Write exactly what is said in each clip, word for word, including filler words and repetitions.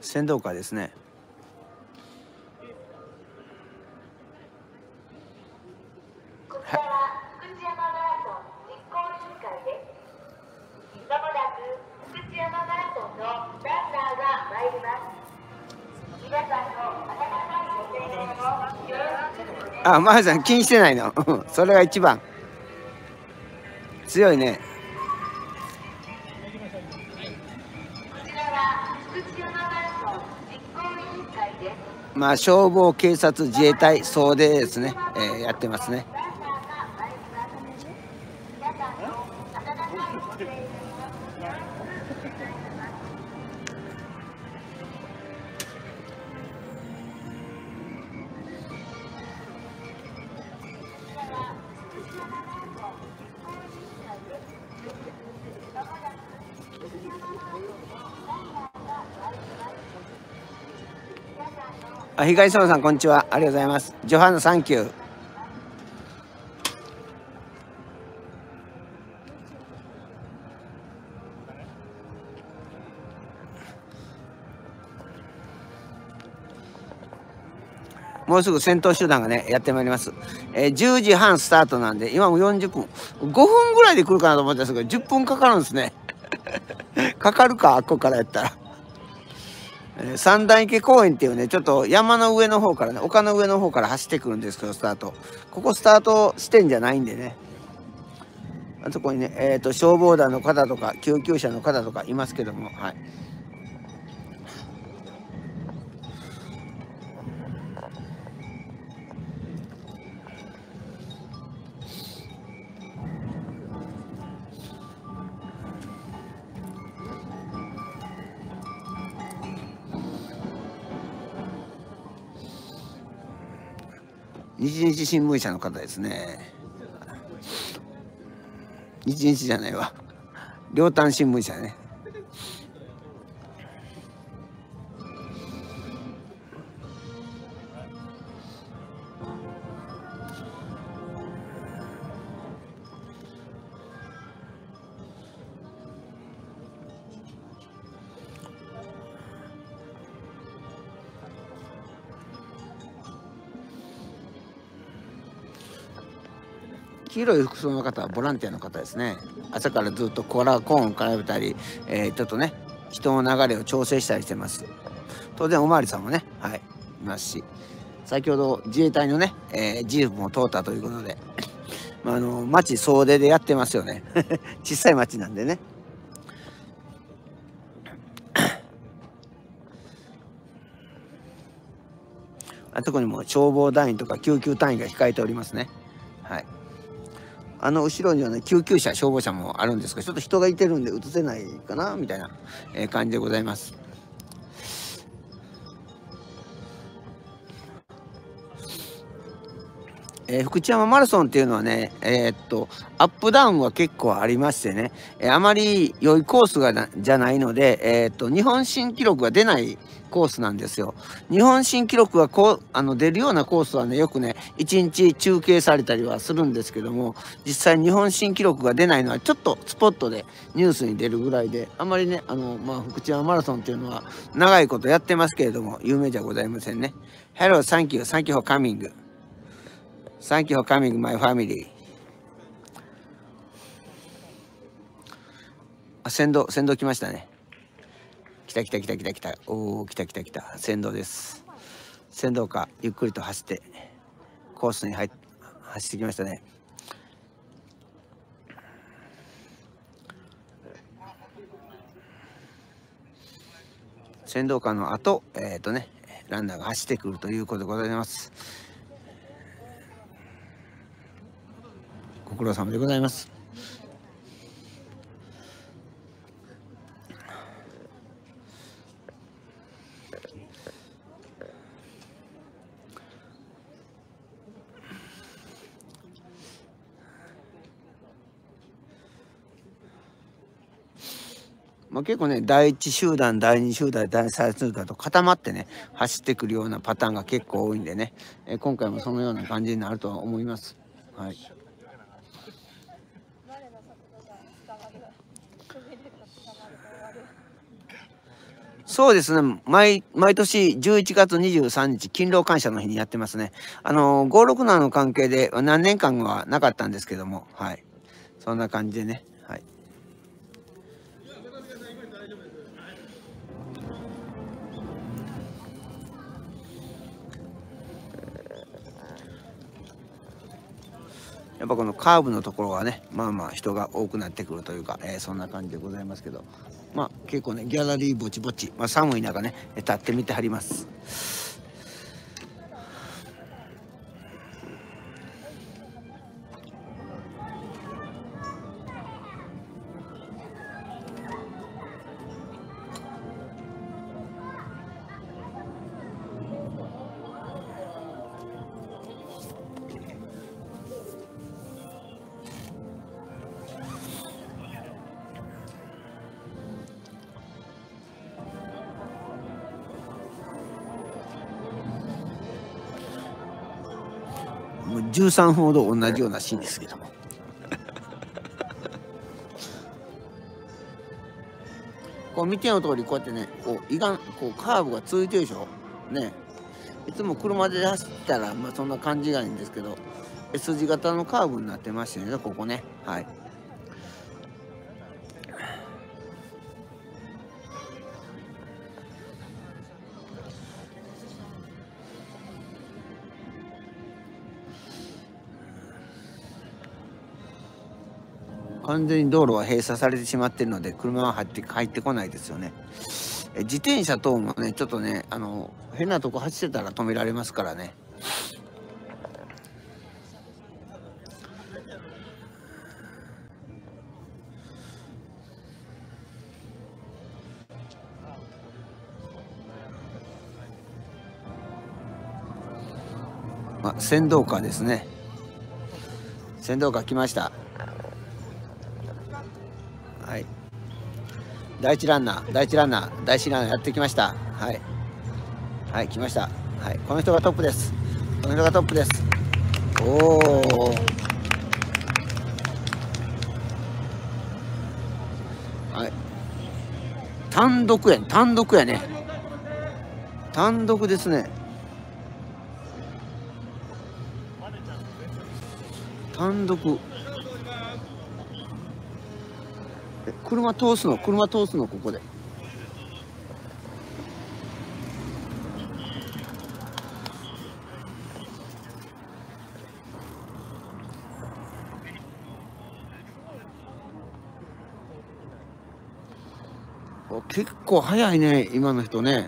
先導会ですね。 こちらは福知山マラソン実行委員会です。まもなく福知山マラソンのランナーが参ります。皆さんの温かいご声援をよろしくお願いします。 あ、まやさん気にしてないの。それが一番強いね。 こちらは福知山マラソン実行委員会です。 まあ消防、警察、自衛隊総出ですね、えー、やってますね。あ、東野さんこんにちは、ありがとうございます。ジョハンナサンキュー。もうすぐ先頭集団がねやってまいります。えー、じゅうじはんスタートなんで今もよんじゅっぷん、ごふんぐらいで来るかなと思ったんですけどじゅっぷんかかるんですね。かかるか、ここからやったら。えー、三段池公園っていうねちょっと山の上の方からね丘の上の方から走ってくるんですけど、スタートここスタート地点じゃないんでね、あそこにね、えー、と消防団の方とか救急車の方とかいますけども、はい。日日新聞社の方ですね。日日じゃないわ、両端新聞社ね。黄色い服装の方はボランティアの方ですね。朝からずっとコーラコーンを絡めたり、えー、ちょっとね人の流れを調整したりしてます。当然おまわりさんもね、はい、いますし、先ほど自衛隊のね、えー、ジープも通ったということで、まあ、あの町総出でやってますよね。小さい町なんでね。あそこにも消防団員とか救急隊員が控えておりますね。はい。あの後ろにはね救急車消防車もあるんですけどちょっと人がいてるんで映せないかなみたいな感じでございます。えー、福知山マラソンっていうのはね、えー、っとアップダウンは結構ありましてね、えー、あまり良いコースがなじゃないので、えー、っと日本新記録が出ないコースなんですよ。日本新記録がこうあの出るようなコースはねよくねいちにち中継されたりはするんですけども、実際日本新記録が出ないのはちょっとスポットでニュースに出るぐらいで、あんまりねあの、まあ、福知山マラソンっていうのは長いことやってますけれども有名じゃございませんね。Hello, thank you, thank you for coming.Thank you for coming, my family. あ、先導、先導来ましたね。来た来た来た来た来た。おお、来た来た来た。先導です。先導か、ゆっくりと走って、コースに入っ走ってきましたね。先導官の後、えっとね、ランナーが走ってくるということでございます。ご苦労様でございます。まあ、結構ねだいいち集団だいに集団だいさん集団と固まってね走ってくるようなパターンが結構多いんでね、えー、今回もそのような感じになるとは思います。はい。 そうですね。毎、毎年じゅういちがつにじゅうさんにち、勤労感謝の日にやってますね。あの、ごろくななの関係で何年間はなかったんですけども、はい。そんな感じでね。はい。やっぱこのカーブのところはね、まあまあ人が多くなってくるというか、えー、そんな感じでございますけど、まあ結構ね、ギャラリーぼちぼち、まあ、寒い中ね、立ってみてはります。もうじゅうさんふんほど同じようなシーンですけども。こう見ての通りこうやってね、こういがんこうカーブが続いてるでしょ。ね。いつも車で走ったらまあそんな感じがいいんですけど、S 字型のカーブになってましたよね、ここね。はい。完全に道路は閉鎖されてしまっているので車は入って入ってこないですよね。え自転車等もねちょっとねあの変なとこ走ってたら止められますからね。あ、先導カーですね。先導カー来ました。はい。第一ランナー、第一ランナー、第一ランナーやってきました。はい。はい、来ました。はい、この人がトップです。この人がトップです。おお。はい。単独や、単独やね。単独ですね。単独。車通すの、車通すの、ここで。結構早いね、今の人ね。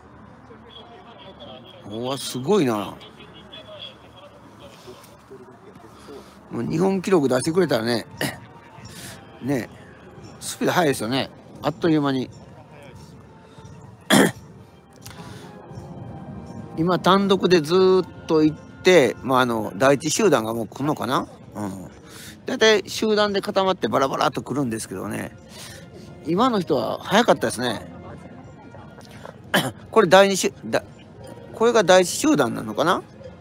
おわ、すごいな。もう日本記録出してくれたらね、ね、スピード速いですよね。あっという間に。今単独でずっと行って、まあ、あの第一集団がもう来るのかな。うん。だいたい集団で固まってバラバラっと来るんですけどね。今の人は早かったですね。これ第二集だ、これが第一集団なのかな。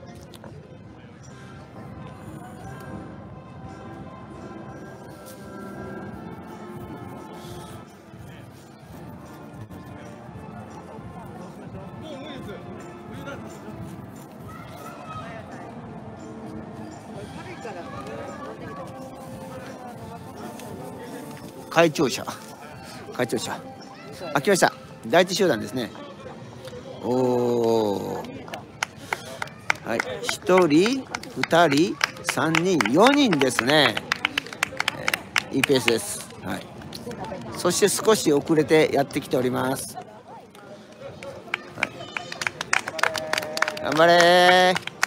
会長車、会長車。あ、来ました。第一集団ですね。おお。はい、ひとり、ふたり、さんにん、よにんですね。えー、いいペースです。はい。そして少し遅れてやってきております。はい、頑張れー。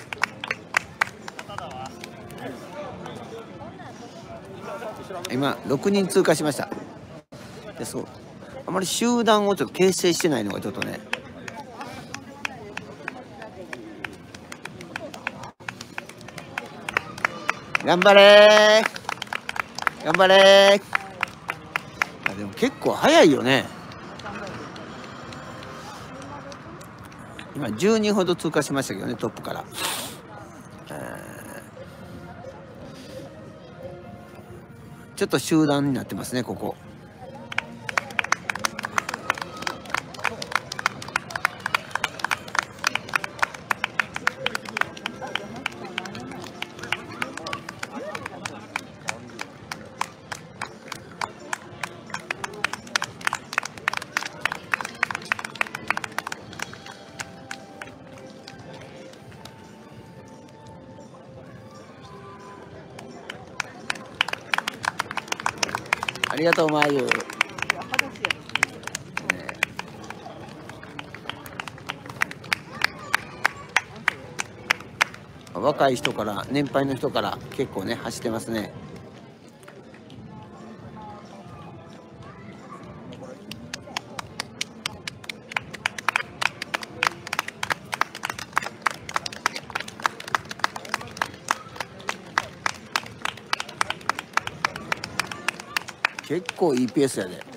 今ろくにん通過しました。で、そう、あまり集団をちょっと形成してないのがちょっとね。頑張れー、頑張れー。あ、でも結構早いよね。今じゅうにんほど通過しましたけどね、トップから。ちょっと集団になってますね、ここ。 ありがとうまゆ。若い人から年配の人から結構ね走ってますね。結構いいペースやで。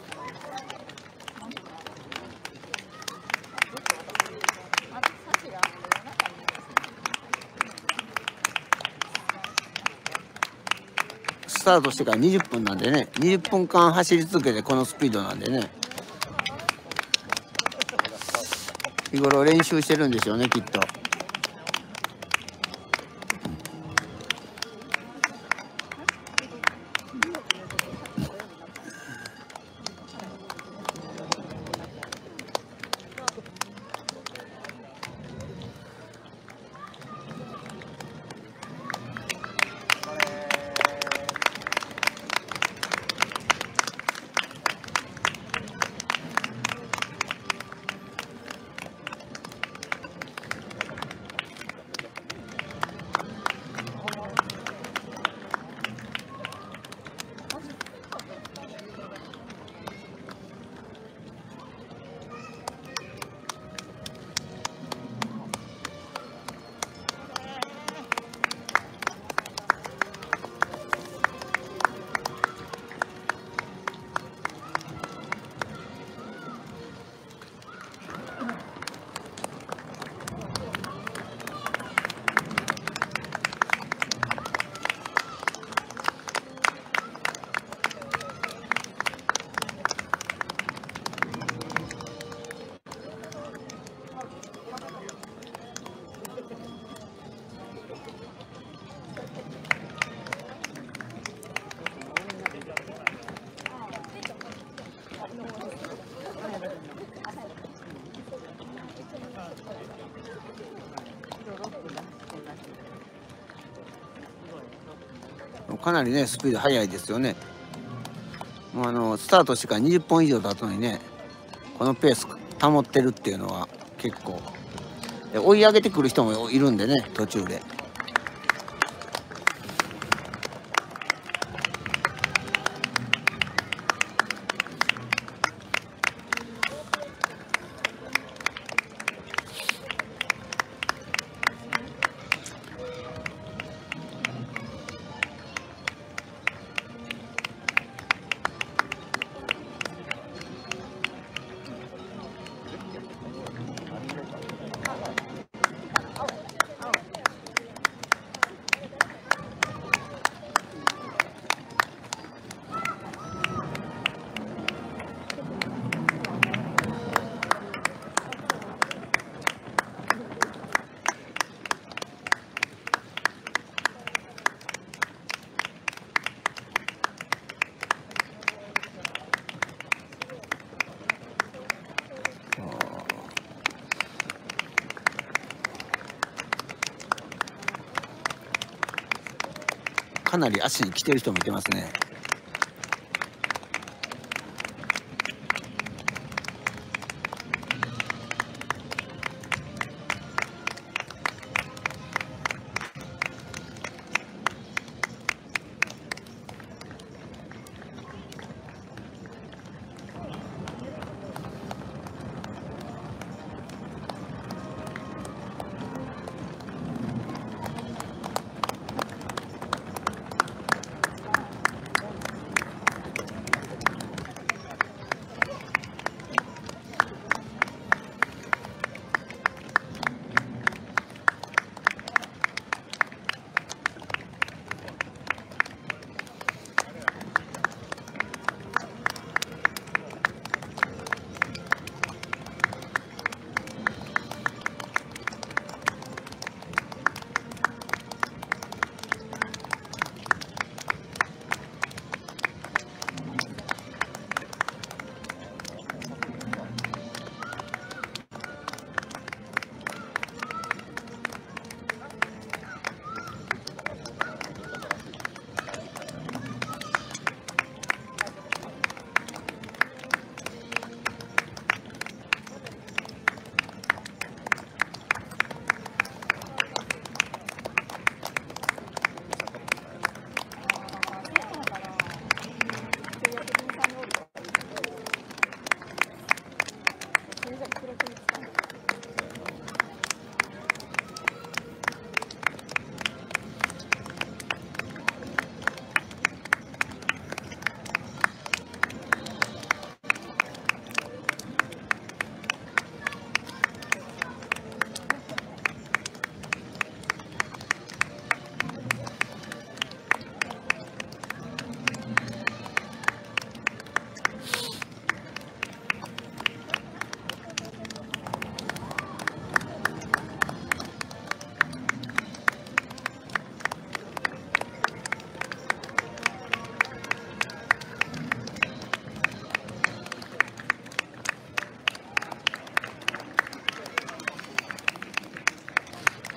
スタートしてからにじゅっぷんなんでね、にじゅっぷんかん走り続けてこのスピードなんでね、日頃練習してるんでしょうねきっと。かなりねスピード速いですよね。もうあのスタートしてからにじゅっぽん以上経つのにね、このペース保ってるっていうのは結構で、追い上げてくる人もいるんでね途中で。かなり足に来てる人もいてますね。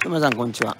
熊さんこんにちは。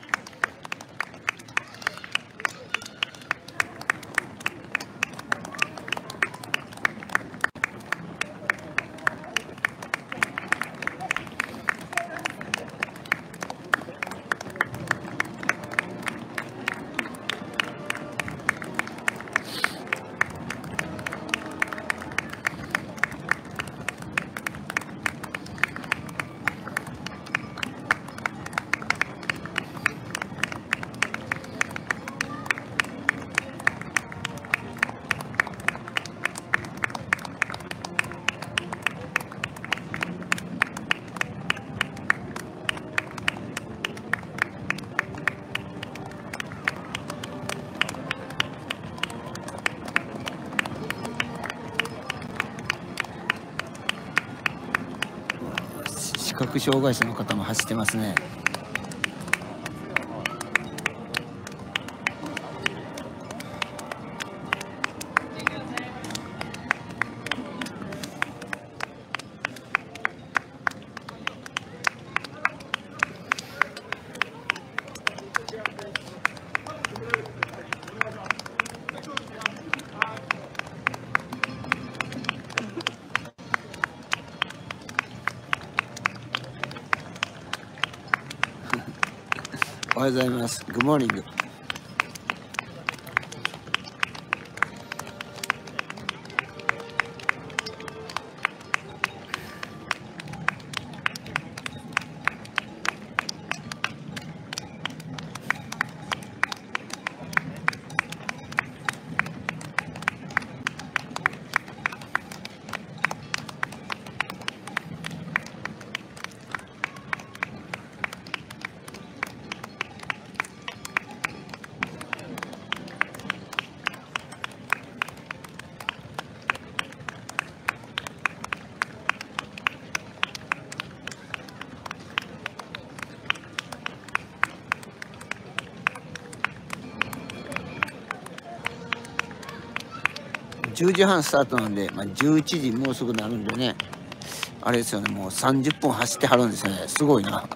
視覚障害者の方も走ってますね。おはようございます。グッモーニング。じゅうじはんスタートなんで、まあ、じゅういちじもうすぐなるんでね、あれですよね、もうさんじゅっぷん走ってはるんですよね。すごいな。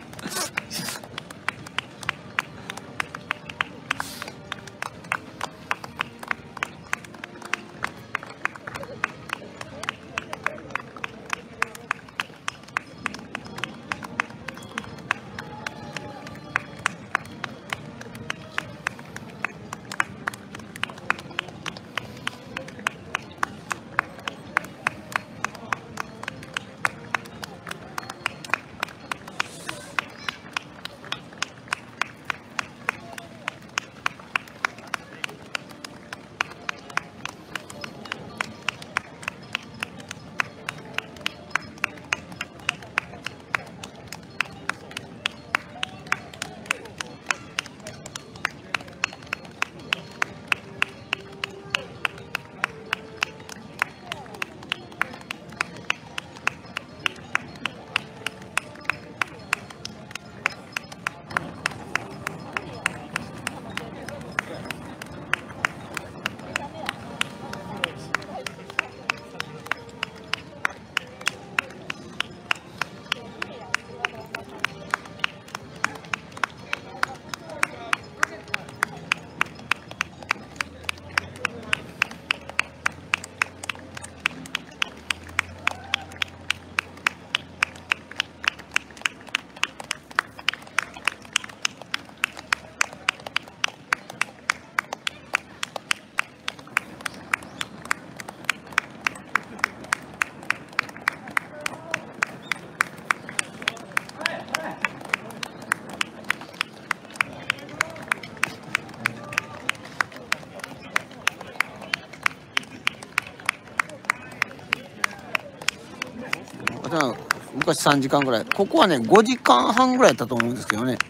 昔さんじかんぐらい、ここはねごじかんはんぐらいだったと思うんですけどね。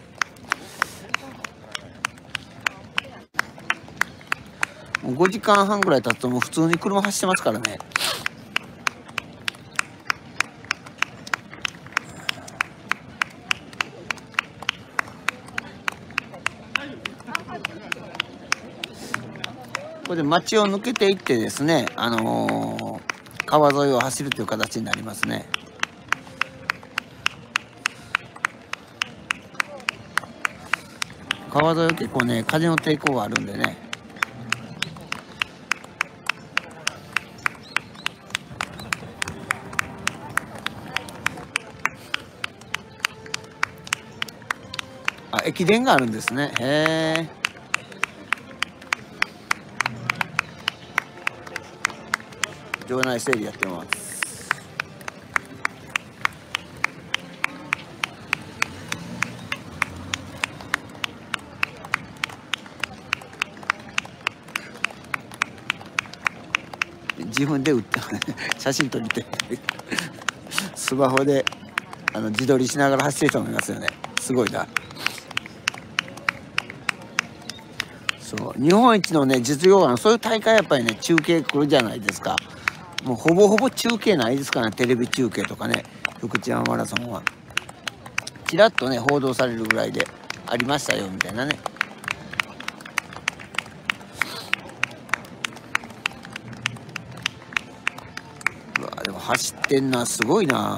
もうごじかんはんぐらい経つともう普通に車走ってますからね。これで町を抜けていってですね、あのー、川沿いを走るという形になりますね。 川沿いは結構ね風の抵抗があるんでね。あ、駅伝があるんですね。へえ。場内整理やってます。自分で売って写真撮りてスマホであの自撮りしながら走ってると思いますよね。すごいな。そう日本一のね実業団、そういう大会やっぱりね中継来るじゃないですか。もうほぼほぼ中継ないですからね、テレビ中継とかね。福知山マラソンはちらっとね報道されるぐらいでありましたよみたいなね。うわでも走ってんな、すごいな。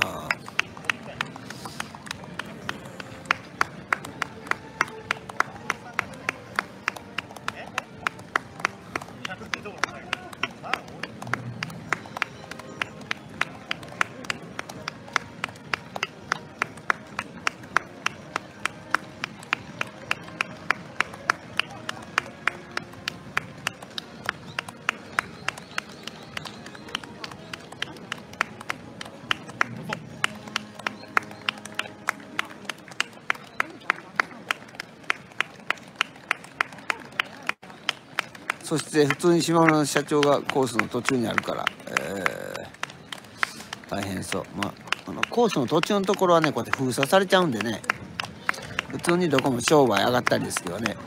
そして普通に島村の社長がコースの途中にあるから、えー、大変そう。まあ、あのコースの途中のところはねこうやって封鎖されちゃうんでね、普通にどこも商売上がったりですけどね。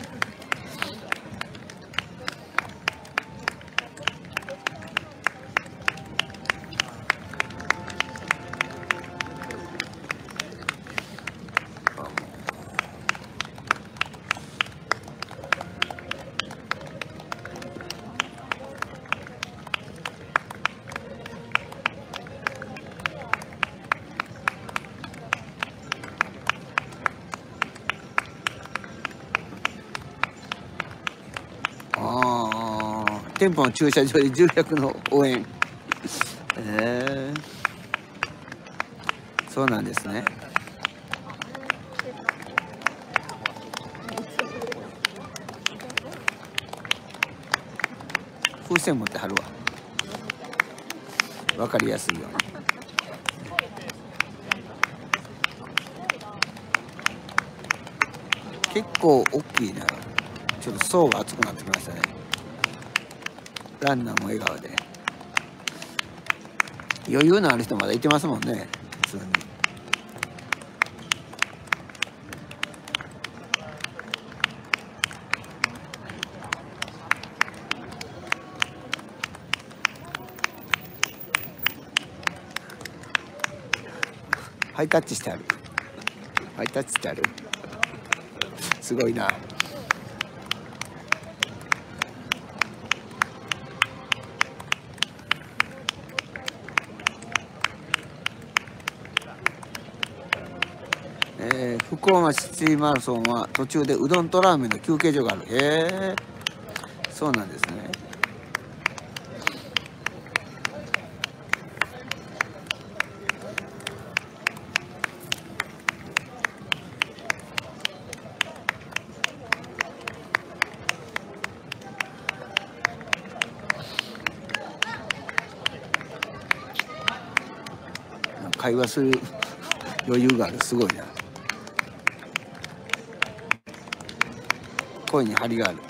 ああ、店舗の駐車場で重役の応援。えー、そうなんですね。風船持ってはるわ。わかりやすいように。結構大きいな。ちょっと層が厚くなってきましたね。ランナーも笑顔で。余裕のある人まだいてますもんね、普通に。ハイタッチしてある。ハイタッチしてある。すごいな。えー、福岡シティマラソンは途中でうどんとラーメンの休憩所がある。へえ、そうなんですね。会話する余裕がある。すごいな。声に張りがある。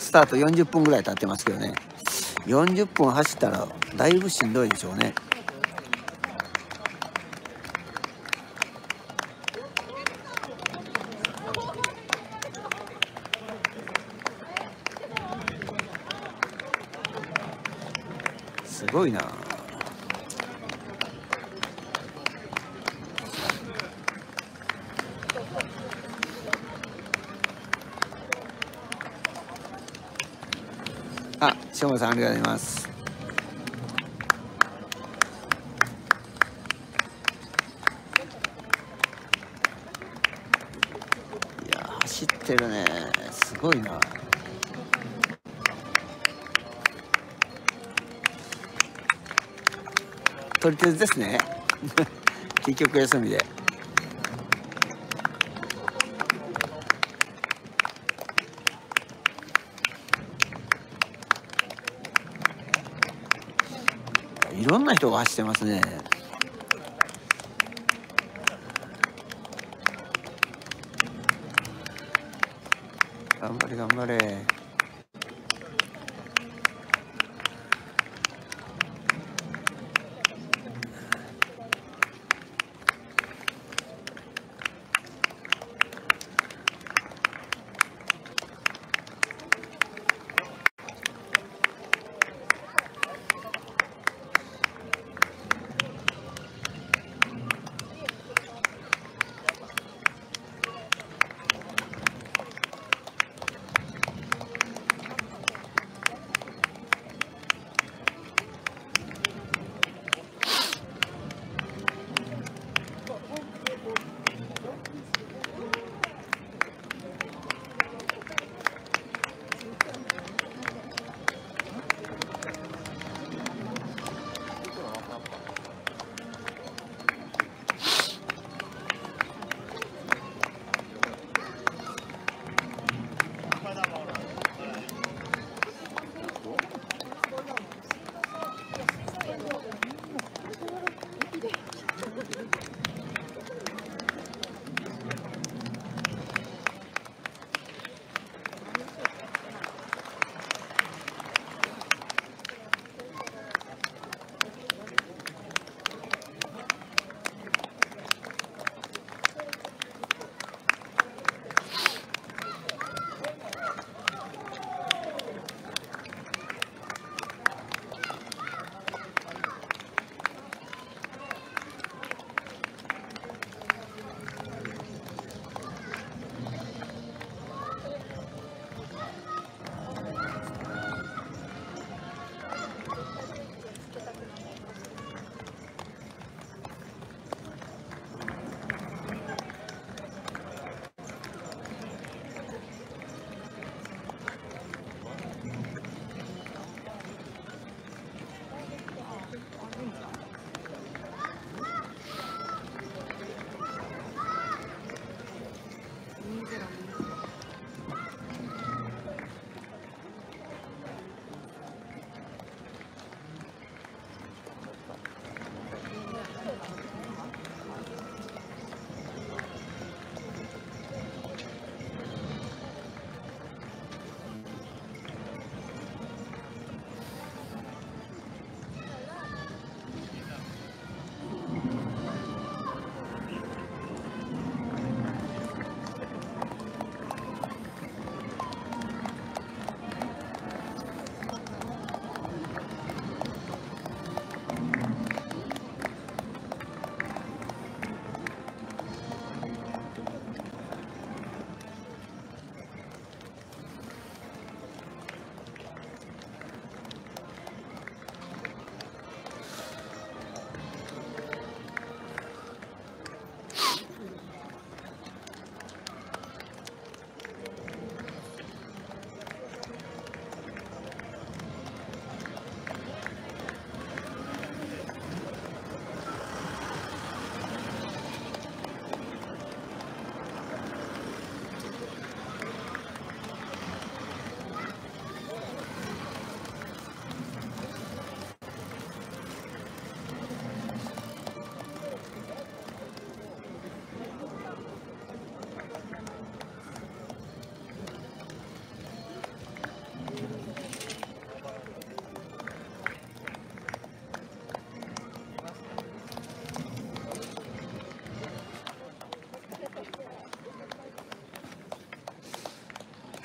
スタートよんじゅっぷんぐらい経ってますけどね。よんじゅっぷん走ったらだいぶしんどいでしょうね。すごいな。あ、しょうまさんありがとうございます。いや走ってるね、すごいな。撮り鉄ですね結局休みで。いろんな人が走ってますね。頑張れ頑張れ。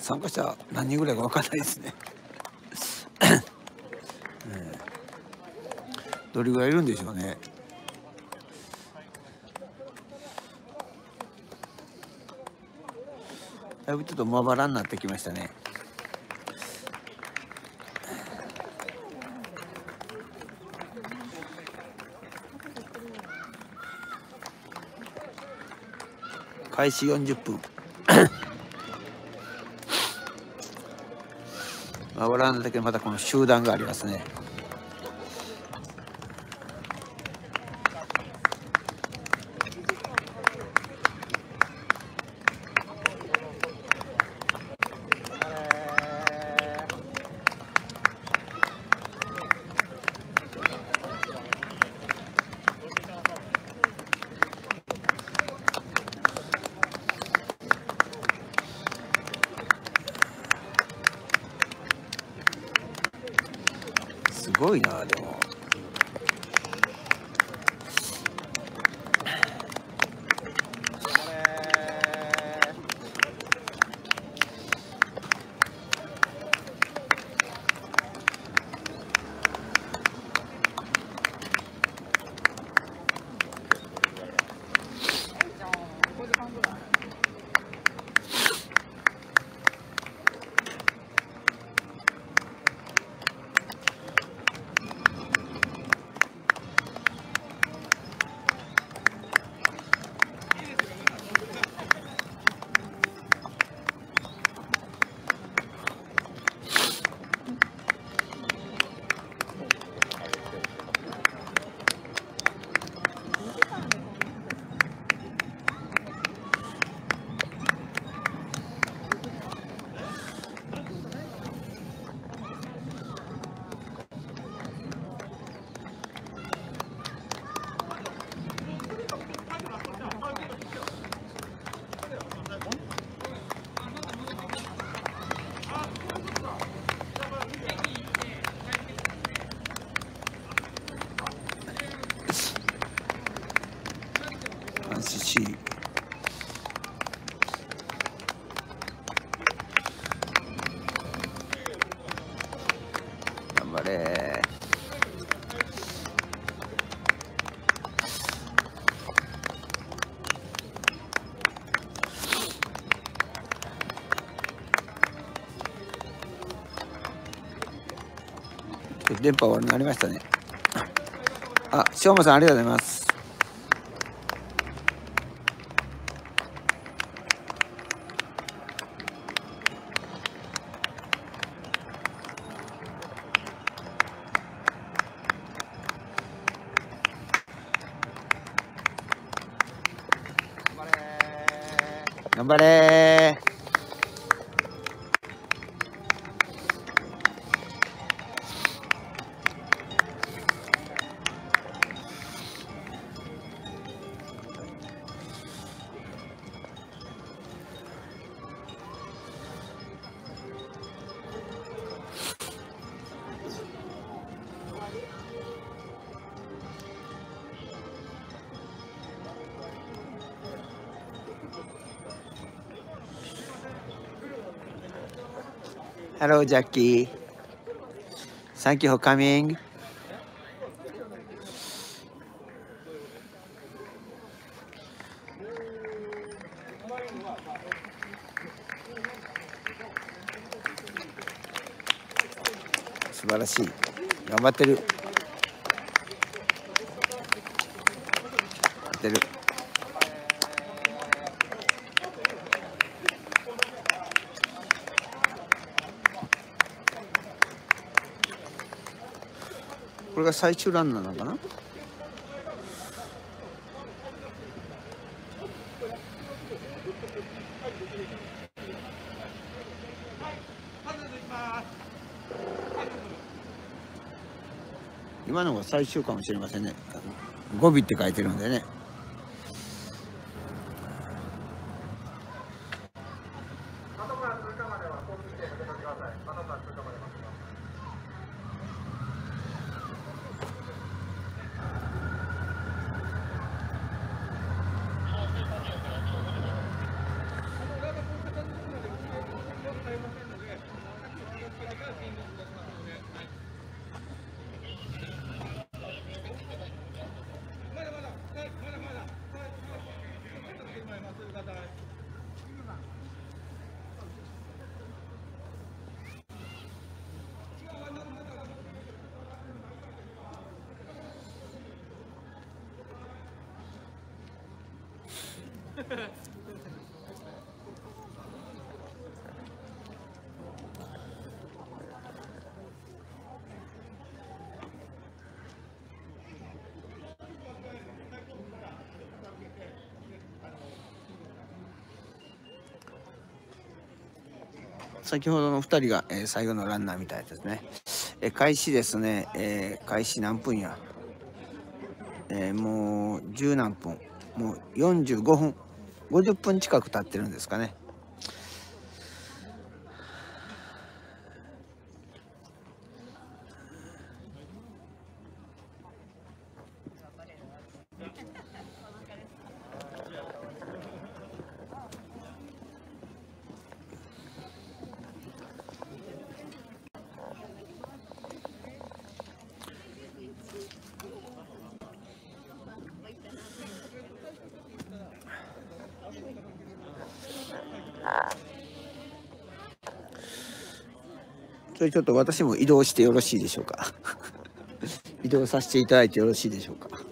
参加者何人ぐらいか分かんないですね、えー、どれぐらいいるんでしょうね。だいぶちょっとまばらになってきましたね。開始よんじゅっぷんまばらなだけどまたこの集団がありますね。すごいな。でも寿司頑張れ。電波悪くなりましたね。あ、しょうまさんありがとうございます。頑張れー。Hello, Jackie. Thank you for coming. 素晴らしい。頑張ってる。頑張ってる。これが最終ランナーなのかな。今のが最終かもしれませんね。語尾って書いてるんでね。 先ほどのふたりが、えー、最後のランナーみたいですね。えー、開始ですね、えー、開始何分や、えー、もう十何分、もうよんじゅうごふん、ごじゅっぷん近く経ってるんですかね。それちょっと私も移動してよろしいでしょうか。移動させていただいてよろしいでしょうか。